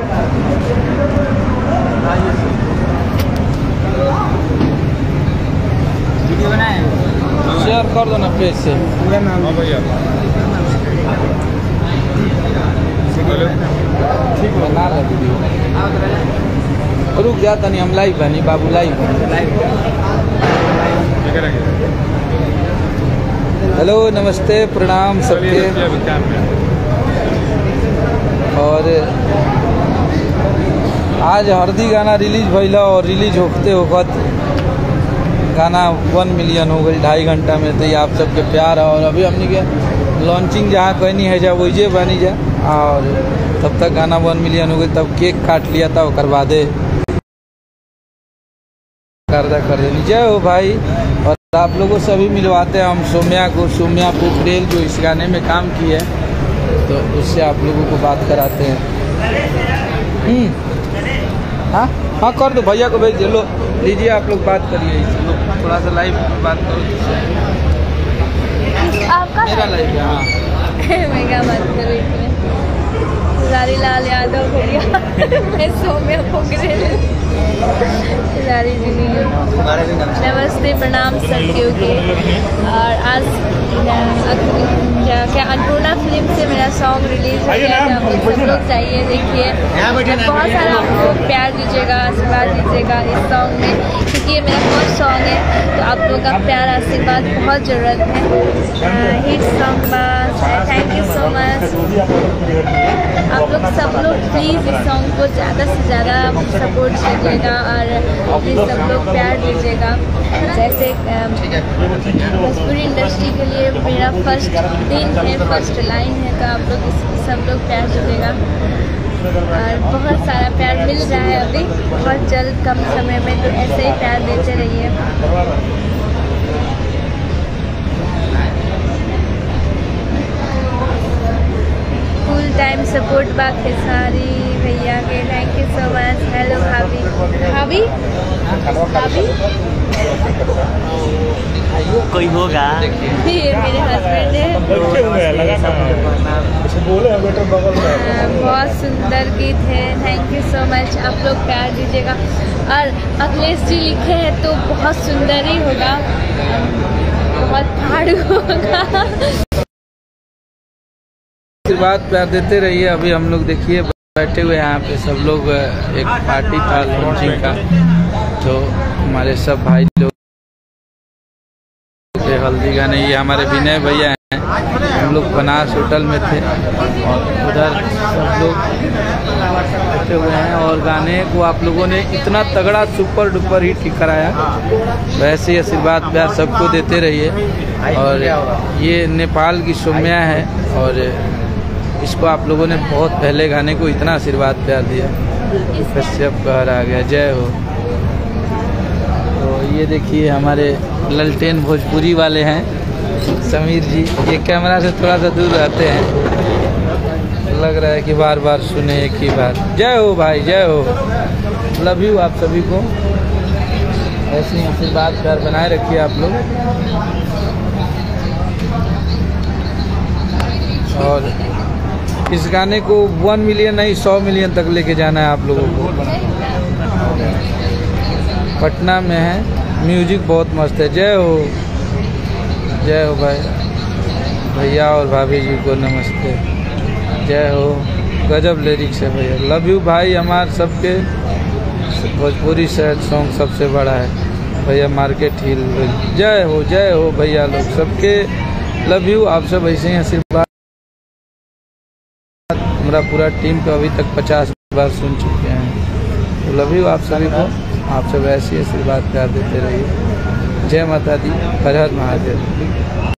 Video बनाए share कर दो ना पेज से। पूरा नाम भैया ठीक बना लो वीडियो। रुक जाता नहीं, हम लाइव बनी बाबू, लाइव हेलो नमस्ते प्रणाम सबके। और आज हरदी गाना रिलीज भइला और रिलीज होते वक्त गाना 1 मिलियन हो गई 2.5 घंटा में। तो ये आप सबके प्यार है। और अभी हमने के लॉन्चिंग जहाँ कहनी है जा वही बनी जा, और तब तक गाना 1 मिलियन हो गई। तब केक काट लिया था, वो करवा दे कर देनी। जय हो भाई। और आप लोगों से अभी मिलवाते हैं हम सोम्या पोखरेल जो इस गाने में काम की है, तो उससे आप लोगों को बात कराते हैं। हाँ हाँ कर दो, भैया को भेज दे। लो लीजिए, आप लोग बात करिए इससे। लोग थोड़ा सा लाइव बात करो। आपका मेरा लाइव है। हाँ मैं क्या बात करूँ इसमें। लाल यादव भैया मैं सोम्या पोखरेल नमस्ते प्रणाम सबके। और आज क्या अन्नपूर्णा फिल्म से मेरा सॉन्ग रिलीज हो गया था। आप लोग चाहिए देखिए, बहुत सारा आपको प्यार दीजिएगा, आशीर्वाद दीजिएगा इस सॉन्ग में, क्योंकि ये मेरा फर्स्ट सॉन्ग है। तो आप लोगों का प्यार आशीर्वाद बहुत ज़रूरत है। हिट सॉन्ग बस। Thank you so much. आप लोग सब लोग प्लीज़ इस सॉन्ग को ज़्यादा से ज़्यादा सपोर्ट कीजिएगा और प्लीज़ सब लोग प्यार दीजिएगा। जैसे भोजपुरी इंडस्ट्री के लिए मेरा फर्स्ट दिन है, फर्स्ट लाइन है, तो आप लोग सब लोग प्यार दीजिएगा। और बहुत सारा प्यार मिल रहा है अभी, बहुत जल्द कम समय में, तो ऐसे ही प्यार देते रहिए। फुल टाइम सपोर्ट बाकी सारी भैया के, thank you so much. Hello भाभी भाभी भाभी कोई होगा ये मेरे हस्बैंड है। बहुत सुंदर गीत है, थैंक यू सो मच। आप लोग प्यार दीजिएगा। और अखिलेश जी लिखे हैं तो बहुत सुंदर ही होगा, बहुत फाड़ू होगा। आशीर्वाद प्यार देते रहिए। अभी हम लोग देखिए बैठे हुए यहाँ पे सब लोग, एक पार्टी था लॉन्चिंग का, तो हमारे सब भाई लोग हल्दी गाने, ये हमारे विनय भैया हैं। हम लोग बनास होटल में थे और उधर सब लोग बैठे हुए हैं। और गाने को आप लोगों ने इतना तगड़ा सुपर डुपर हिट कराया, वैसे ही आशीर्वाद प्यार सबको देते रहिए। और ये नेपाल की सोम्या है, और इसको आप लोगों ने बहुत पहले गाने को इतना आशीर्वाद प्यार दिया, कश्यप कहर आ गया, जय हो। तो ये देखिए हमारे ललटेन भोजपुरी वाले हैं समीर जी, ये कैमरा से थोड़ा सा दूर रहते हैं, लग रहा है कि बार बार सुने एक ही बात। जय हो भाई, जय हो। लव यू आप सभी को। ऐसे ही आशीर्वाद प्यार बनाए रखिए आप लोग। और इस गाने को 1 मिलियन नहीं 100 मिलियन तक लेके जाना है आप लोगों को। पटना में है, म्यूजिक बहुत मस्त है। जय हो, जय हो भाई। भैया और भाभी जी को नमस्ते, जय हो। गजब लिरिक्स है भैया। लव यू भाई। हमारे सबके भोजपुरी सैड सॉन्ग सबसे बड़ा है भैया, मार्केट हिल। जय हो भैया लोग सबके। Love you. आप सब ऐसे ही आशीर्वाद। हमारा पूरा टीम को अभी तक 50 बार सुन चुके हैं। तो लव यू आप सभी को। आप सब ऐसे आशीर्वाद प्यार देते रहिए। जय माता दी, हर हर महादेव।